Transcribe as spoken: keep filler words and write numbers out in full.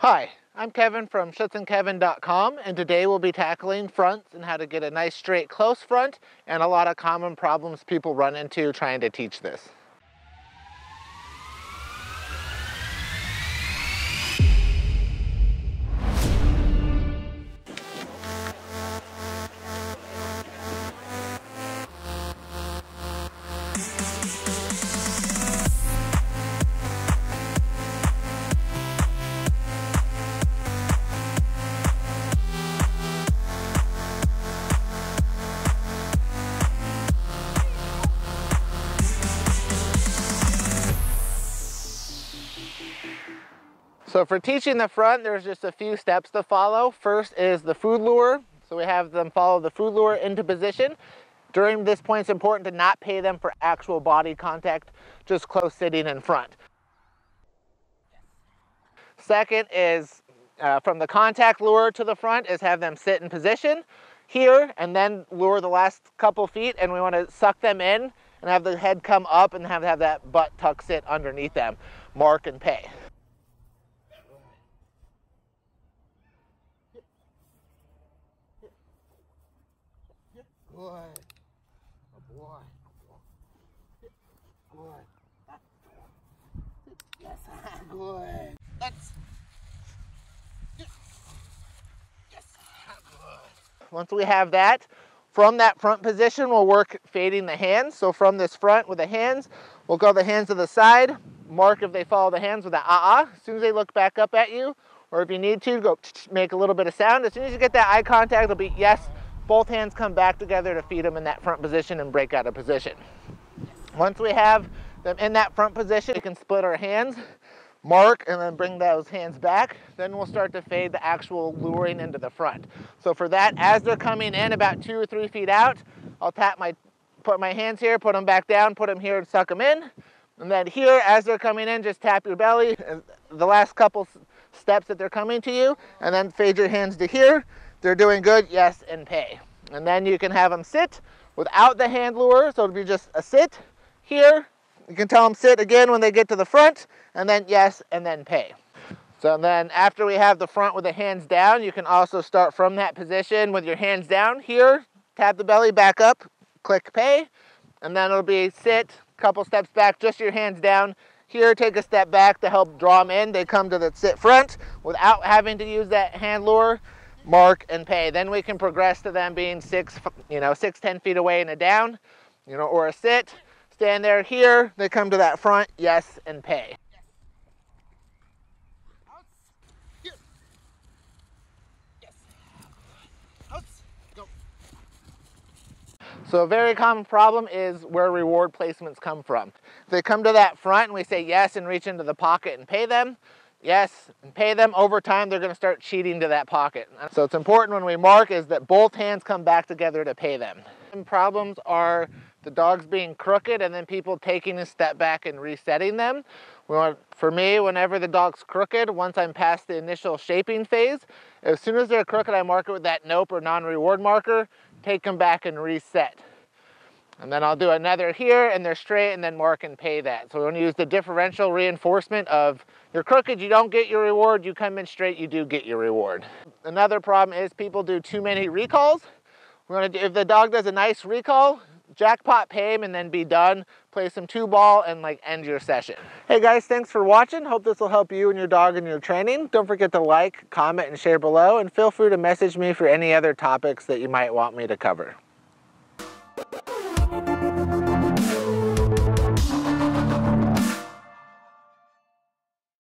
Hi, I'm Kevin from schutz and kevin dot com, and today we'll be tackling fronts and how to get a nice straight close front and a lot of common problems people run into trying to teach this. So for teaching the front, there's just a few steps to follow. First is the food lure. So we have them follow the food lure into position. During this point, it's important to not pay them for actual body contact, just close sitting in front. Second is uh, from the contact lure to the front is have them sit in position here and then lure the last couple feet, and we want to suck them in and have the head come up and have, have that butt tuck sit underneath them. Mark and pay. Good. Good boy. Good. Yes, good. Let's. Yes. Good. Once we have that, from that front position, we'll work fading the hands. So from this front with the hands, we'll go the hands to the side. Mark if they follow the hands with the ah-ah. As soon as they look back up at you, or if you need to, go make a little bit of sound. As soon as you get that eye contact, it'll be yes. Both hands come back together to feed them in that front position and break out of position. Once we have them in that front position, we can split our hands, mark, and then bring those hands back. Then we'll start to fade the actual luring into the front. So for that, as they're coming in about two or three feet out, I'll tap my, put my hands here, put them back down, put them here and suck them in. And then here, as they're coming in, just tap your belly, the last couple steps that they're coming to you, and then fade your hands to here. They're doing good, yes, and pay. And then you can have them sit without the hand lure, so it'll be just a sit here. You can tell them sit again when they get to the front, and then yes, and then pay. So then after we have the front with the hands down, you can also start from that position with your hands down here, tap the belly back up, click pay, and then it'll be sit, couple steps back, just your hands down. Here, take a step back to help draw them in. They come to the sit front without having to use that hand lure. Mark and pay. Then we can progress to them being six, you know, six, ten feet away and a down, you know, or a sit. Stand there here. They come to that front, yes, and pay. So a very common problem is where reward placements come from. If they come to that front and we say yes and reach into the pocket and pay them, yes, and pay them, over time they're going to start cheating to that pocket. So it's important when we mark is that both hands come back together to pay them. Some problems are the dogs being crooked and then people taking a step back and resetting them. We want, for me, whenever the dog's crooked, once I'm past the initial shaping phase, as soon as they're crooked, I mark it with that nope or non-reward marker, take them back and reset. And then I'll do another here and they're straight and then mark and pay that. So we're going to use the differential reinforcement of you're crooked, you don't get your reward, you come in straight, you do get your reward. Another problem is people do too many recalls. We're going to do, if the dog does a nice recall, jackpot, pay him and then be done. Play some two ball and like end your session. Hey guys, thanks for watching. Hope this will help you and your dog in your training. Don't forget to like, comment, and share below, and feel free to message me for any other topics that you might want me to cover.